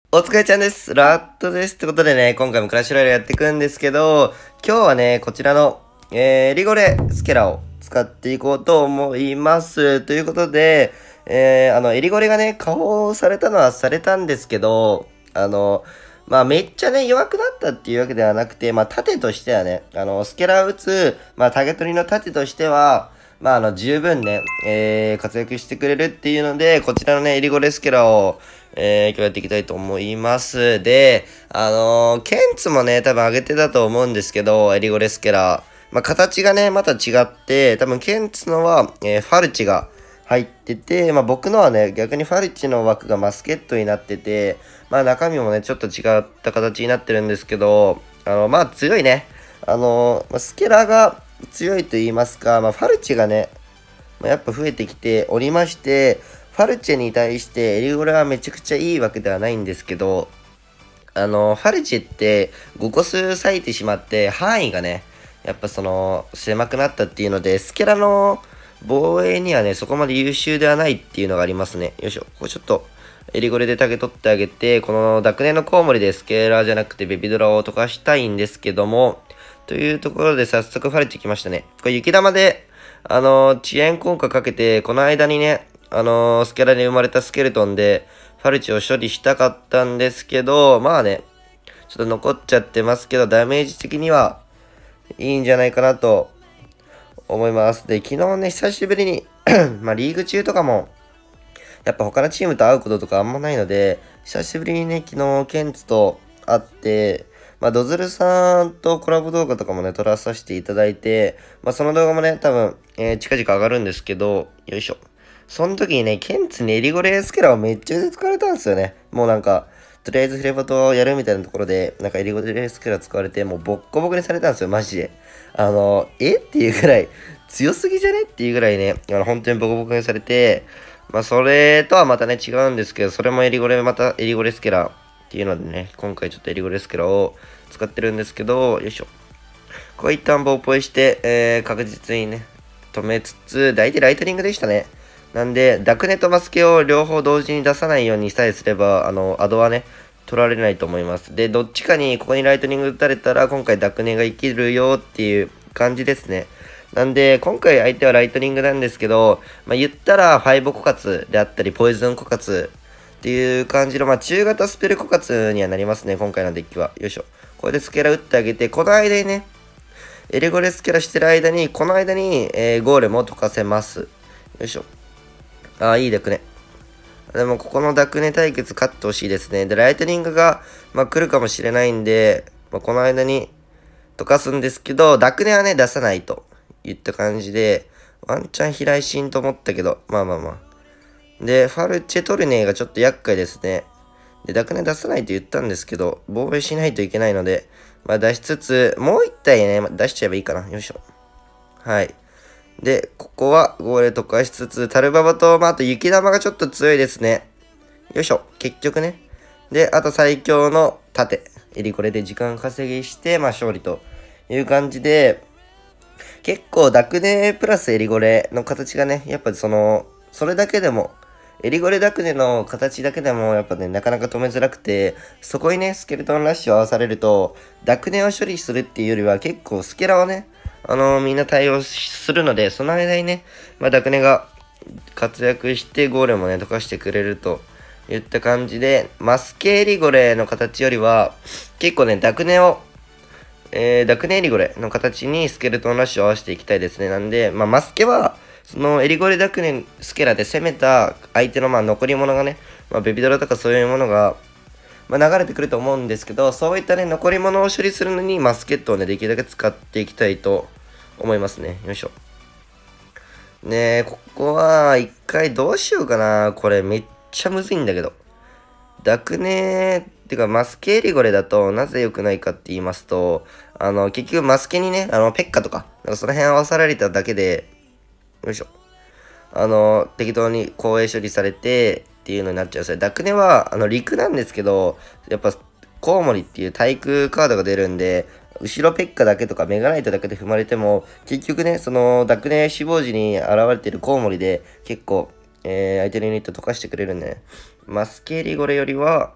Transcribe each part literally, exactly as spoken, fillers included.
お疲れちゃんです。ラットです。ってことでね、今回もクラッシュロイヤルやっていくんですけど、今日はね、こちらの、えー、リゴレスケラを使っていこうと思います。ということで、えー、あの、エリゴレがね、加工されたのはされたんですけど、あの、まあ、めっちゃね、弱くなったっていうわけではなくて、まあ、盾としてはね、あの、スケラを打つ、まあ、タゲ取りの盾としては、まあ、あの、十分ね、えー、活躍してくれるっていうので、こちらのね、エリゴレスケラを、えー、今日やっていきたいと思います。で、あのー、ケンツもね、多分上げてたと思うんですけど、エリゴレスケラ。まあ、形がね、また違って、多分ケンツのは、えー、ファルチが入ってて、まあ、僕のはね、逆にファルチの枠がマスケットになってて、まあ、中身もね、ちょっと違った形になってるんですけど、あの、まあ、強いね。あのー、スケラが強いと言いますか、まあ、ファルチがね、まあ、やっぱ増えてきておりまして、ファルチェに対してエリゴレはめちゃくちゃいいわけではないんですけど、あの、ファルチェってごこ数割いてしまって範囲がね、やっぱその狭くなったっていうので、スケラの防衛にはね、そこまで優秀ではないっていうのがありますね。よいしょ。これちょっとエリゴレでタゲ取ってあげて、このダクネのコウモリでスケーラーじゃなくてベビドラを溶かしたいんですけども、というところで早速ファルチェ来ましたね。これ雪玉で、あのー、遅延効果かけて、この間にね、あのー、スケラに生まれたスケルトンで、ファルチを処理したかったんですけど、まあね、ちょっと残っちゃってますけど、ダメージ的にはいいんじゃないかなと思います。で、昨日ね、久しぶりにまあリーグ中とかも、やっぱ他のチームと会うこととかあんまないので、久しぶりにね、昨日、ケンツと会って、まあ、ドズルさんとコラボ動画とかもね、撮らさせていただいて、まあ、その動画もね、多分、えー、近々上がるんですけど、よいしょ。その時にね、ケンツにエリゴレスケラをめっちゃ使われたんですよね。もうなんか、とりあえずフレバトをやるみたいなところで、なんかエリゴレスケラ使われて、もうボッコボコにされたんですよ、マジで。あの、えっていうぐらい、強すぎじゃねっていうぐらいね、あの、本当にボコボコにされて、まあ、それとはまたね、違うんですけど、それもエリゴレ、またエリゴレスケラっていうのでね、今回ちょっとエリゴレスケラを使ってるんですけど、よいしょ。こういったンボをポイして、えー、確実にね、止めつつ、大体ライトニングでしたね。なんで、ダクネとマスケを両方同時に出さないようにさえすれば、あの、アドはね、取られないと思います。で、どっちかにここにライトニング打たれたら、今回ダクネが生きるよっていう感じですね。なんで、今回相手はライトニングなんですけど、まあ、言ったら、ファイブ枯渇であったり、ポイズン枯渇っていう感じの、まあ、中型スペル枯渇にはなりますね、今回のデッキは。よいしょ。これでスケラ打ってあげて、この間にね、エレゴレスケラしてる間に、この間に、えー、ゴーレムを溶かせます。よいしょ。ああ、いいダクネ。でも、ここのダクネ対決勝ってほしいですね。で、ライトニングが、まあ、来るかもしれないんで、まあ、この間に溶かすんですけど、ダクネはね、出さないといった感じで、ワンチャン飛来しんと思ったけど、まあまあまあ。で、ファルチェトルネがちょっと厄介ですね。で、ダクネ出さないと言ったんですけど、防衛しないといけないので、まあ出しつつ、もう一体ね、まあ、出しちゃえばいいかな。よいしょ。はい。で、ここはゴーレ溶かしつつ、タルババと、まあ、あと雪玉がちょっと強いですね。よいしょ。結局ね。で、あと最強の盾。エリコレで時間稼ぎして、まあ勝利という感じで、結構ダクネプラスエリゴレの形がね、やっぱその、それだけでも、エリゴレダクネの形だけでもやっぱね、なかなか止めづらくて、そこにね、スケルトンラッシュを合わされると、ダクネを処理するっていうよりは結構スケラをね、あのー、みんな対応するので、その間にね、まあ、ダクネが活躍してゴーレもね、溶かしてくれるといった感じで、マスケエリゴレの形よりは、結構ね、ダクネをえー、ダクネエリゴレの形にスケルトンラッシュを合わせていきたいですね。なんで、まあ、マスケは、そのエリゴレダクネスケラで攻めた相手のまあ残り物がね、まあ、ベビドラとかそういうものが、まあ、流れてくると思うんですけど、そういったね、残り物を処理するのにマスケットをね、できるだけ使っていきたいと思いますね。よいしょ。ねえ、ここは一回どうしようかな。これめっちゃむずいんだけど。ダクネってかマスケエリゴレだとなぜ良くないかって言いますと、あの、結局マスケにね、あの、ペッカとか、なんかその辺合わさられただけで、よいしょ。あの、適当に公営処理されてっていうのになっちゃうんですよ。ダクネは、あの、陸なんですけど、やっぱ、コウモリっていう対空カードが出るんで、後ろペッカだけとかメガナイトだけで踏まれても、結局ね、その、ダクネ死亡時に現れてるコウモリで、結構、えー、相手のユニット溶かしてくれるんで、ね、マスケリゴレよりは、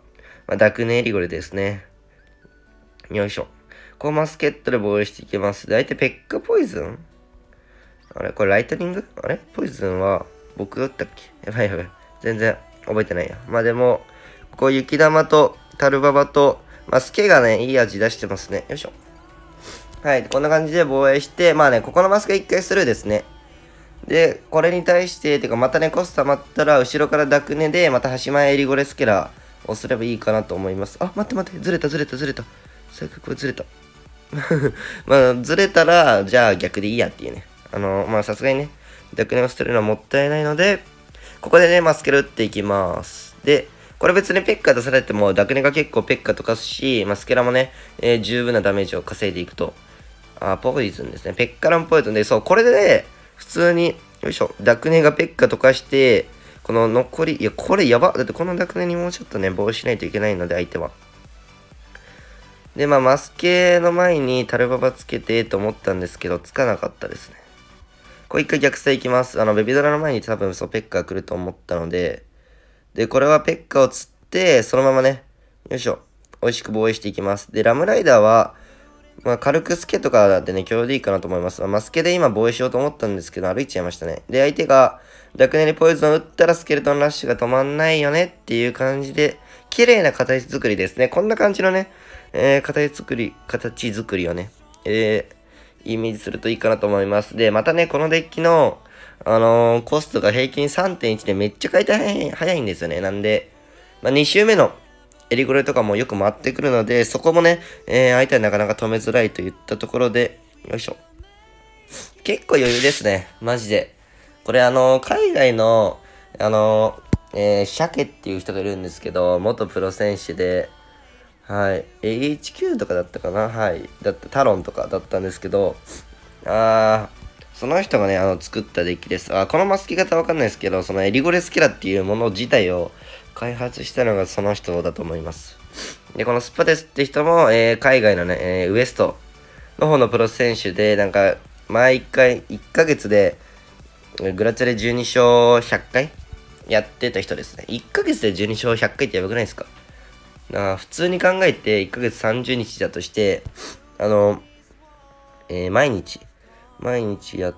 まあ、ダクネエリゴレですね。よいしょ。こうマスケットで防衛していきます。で、相手ペッカポイズンあれこれライトニングあれポイズンは僕だったっけやばいやばい。全然覚えてないや。まあでも、ここ雪玉とタルババと、マスケがね、いい味出してますね。よいしょ。はい。こんな感じで防衛して、まあね、ここのマスケ一回スルーですね。で、これに対して、てかまたね、コス溜まったら、後ろからダクネで、また端前エリゴレスケラーをすればいいかなと思います。あ、待って待って、ずれたずれたずれた。最悪これずれた。まあ、ずれたら、じゃあ逆でいいやっていうね。あの、まあさすがにね、ダクネを捨てるのはもったいないので、ここでね、マスケル打っていきます。で、これ別にペッカ出されても、ダクネが結構ペッカ溶かすし、マスケラもね、えー、十分なダメージを稼いでいくと。あ、ポイズンですね。ペッカランポイズンで、そう、これでね、普通に、よいしょ、ダクネがペッカ溶かして、この残り、いや、これやば。だってこのダクネにもうちょっとね、防止しないといけないので、相手は。で、まあ、マスケの前にタルババつけてと思ったんですけど、つかなかったですね。これ一回逆サイ行きます。あの、ベビドラの前に多分そう、ペッカが来ると思ったので、で、これはペッカを釣って、そのままね、よいしょ、美味しく防衛していきます。で、ラムライダーは、まあ、軽くスケとかでね、共有でいいかなと思います。まあ、スケで今防衛しようと思ったんですけど、歩いちゃいましたね。で、相手が、ダクネにポイズンを打ったらスケルトンラッシュが止まんないよねっていう感じで、綺麗な形作りですね。こんな感じのね、えー、形作り、形作りをね、えー、イメージするといいかなと思います。で、またね、このデッキの、あのー、コストが平均 さんてんいち でめっちゃ回転早いんですよね。なんで、まあ、に周目のエリゴレとかもよく回ってくるので、そこもね、えー、相手はなかなか止めづらいといったところで、よいしょ。結構余裕ですね。マジで。これあのー、海外の、あのー、えー、シャケっていう人がいるんですけど、元プロ選手で、はい、エイチキュー とかだったかなはい。だった、タロンとかだったんですけど、あー、その人がね、あの、作ったデッキです。あ、このマスキ方わかんないですけど、そのエリゴレスキラっていうもの自体を開発したのがその人だと思います。で、このスパデスって人も、えー、海外のね、えー、ウエストの方のプロ選手で、なんか、毎回、いっかげつで、グラチャレじゅうに勝ひゃっかいやってた人ですね。いっかげつでじゅうに勝ひゃっかいってやばくないですか？な普通に考えていっかげつさんじゅうにちだとして、あの、えー、毎日、毎日やって、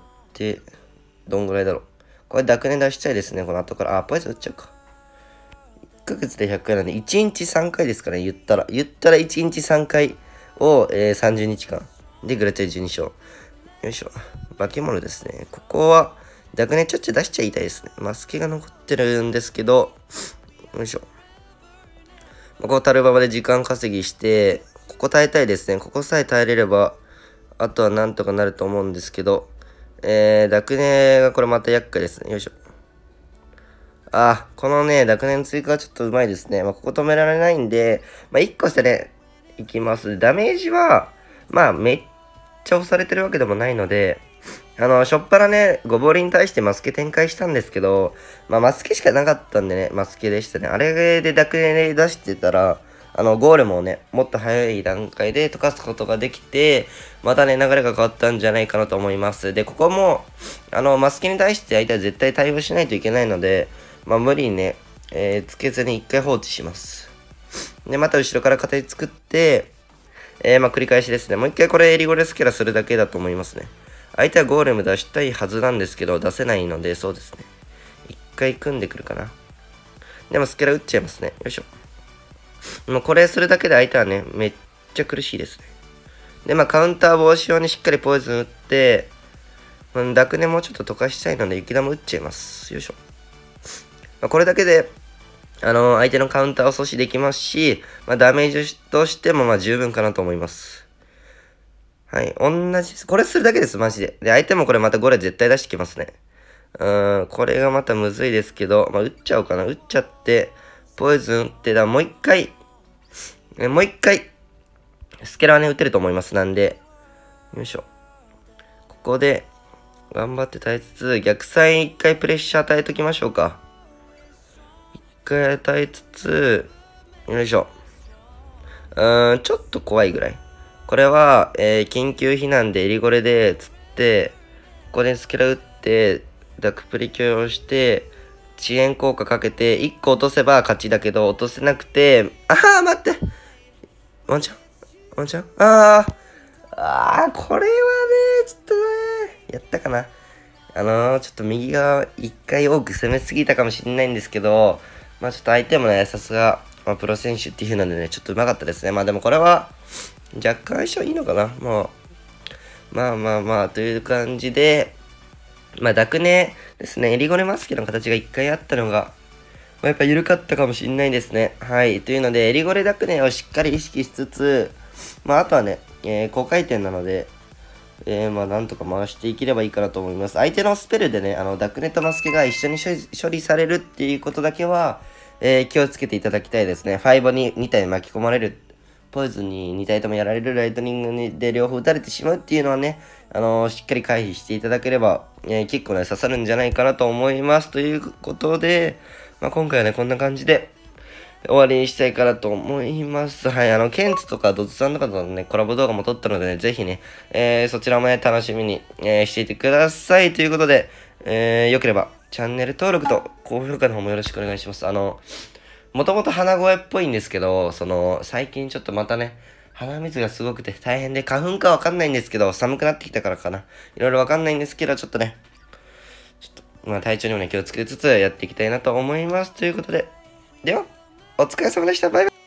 どんぐらいだろう。これ、ダクネ出したいですね、この後から。あ、ポイズン打っちゃうか。いっかげつでひゃっかいなんで、いちにちさんかいですからね、言ったら。言ったらいちにちさんかいを、えー、さんじゅうにちかん。で、グラチャレじゅうに勝。よいしょ。化け物ですね。ここは、ダクネちょっちょ出しちゃいたいですね。マスケが残ってるんですけど、よいしょ。ここタルババで時間稼ぎして、ここ耐えたいですね。ここさえ耐えれれば、あとはなんとかなると思うんですけど、えー、ダクネがこれまた厄介ですね。よいしょ。あ、このね、ダクネの追加はちょっとうまいですね。まあ、ここ止められないんで、まあ、いっこしてね、いきます。ダメージは、まあ、めっちゃ押されてるわけでもないので、あの、しょっぱなね、ゴボリに対してマスケ展開したんですけど、まあ、マスケしかなかったんでね、マスケでしたね。あれでダクネ出してたら、あの、ゴーレムをね、もっと早い段階で溶かすことができて、またね、流れが変わったんじゃないかなと思います。で、ここも、あの、マスケに対して相手は絶対対応しないといけないので、まあ、無理にね、えー、つけずに一回放置します。で、また後ろから形作って、えー、まあ、繰り返しですね。もう一回これエリゴレスキャラするだけだと思いますね。相手はゴーレム出したいはずなんですけど、出せないので、そうですね。一回組んでくるかな。でもスケラ打っちゃいますね。よいしょ。もうこれするだけで相手はね、めっちゃ苦しいですね。で、まあカウンター防止用にしっかりポイズン打って、うん、ダクネもうちょっと溶かしたいので雪玉打っちゃいます。よいしょ。まあ、これだけで、あのー、相手のカウンターを阻止できますし、まあダメージとしてもまあ十分かなと思います。はい。同じ、これするだけです、マジで。で、相手もこれまたゴレ絶対出してきますね。うーん、これがまたむずいですけど、まあ、打っちゃおうかな。打っちゃって、ポイズン打って、だ、もう一回、えもう一回、スケラーね、打てると思います。なんで、よいしょ。ここで、頑張って耐えつつ、逆サイ一回プレッシャー与えときましょうか。一回与えつつ、よいしょ。うーん、ちょっと怖いぐらい。これは、えー、緊急避難でエリゴレで釣って、ここでスケラ打って、ダクプリ許容して、 遅延効果かけて、いっこ落とせば勝ちだけど、落とせなくて、あー、待ってワンチャンワンチャンあー、あー、これはね、ちょっとね、やったかな。あのー、ちょっと右側一回多く攻めすぎたかもしれないんですけど、まあちょっと相手もね、さすが、まあ、プロ選手っていうのでね、ちょっと上手かったですね。まあでもこれは、若干相性いいのかな。まあ、まあまあまあ、という感じで、まあ、ダクネですね。エリゴレマスケの形が一回あったのが、まあ、やっぱ緩かったかもしれないですね。はい。というので、エリゴレダクネをしっかり意識しつつ、まあ、あとはね、えー、高回転なので、えー、まあ、なんとか回していければいいかなと思います。相手のスペルでね、あの、ダクネとマスケが一緒に処理されるっていうことだけは、えー、気をつけていただきたいですね。ファイボにに体巻き込まれる。ポイズンにに体ともやられる、ライトニングにで両方打たれてしまうっていうのはね、あのー、しっかり回避していただければ、えー、結構ね、刺さるんじゃないかなと思います。ということで、まあ、今回はね、こんな感じで終わりにしたいかなと思います。はい、あの、ケンツとかドツさんとかとのね、コラボ動画も撮ったのでね、ぜひね、えー、そちらもね、楽しみに、えー、していてください。ということで、えー、よければ、チャンネル登録と高評価の方もよろしくお願いします。あの、もともと鼻声っぽいんですけど、その、最近ちょっとまたね、鼻水がすごくて大変で、花粉かわかんないんですけど、寒くなってきたからかな。いろいろわかんないんですけど、ちょっとね、ちょっと、まあ体調にもね、気をつけつつやっていきたいなと思います。ということで、では、お疲れ様でした。バイバイ。